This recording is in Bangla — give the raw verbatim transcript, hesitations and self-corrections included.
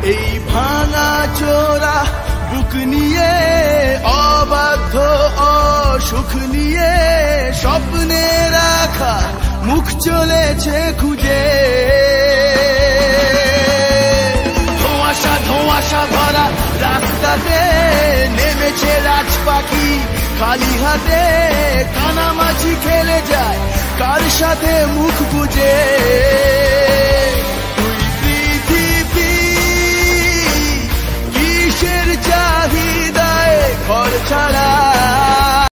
এই ভাঙা চোরা বুক নিয়ে অবাধ্য অসুখ নিয়ে স্বপ্নে রাখা মুখ চলেছে খুঁজে ধোঁয়াশা ধোঁয়াশা ভরা রাস্তাতে নেমেছে রাজ পাখি খালি হাতে কানামাছি খেলে যায় কার সাথে মুখ বুজে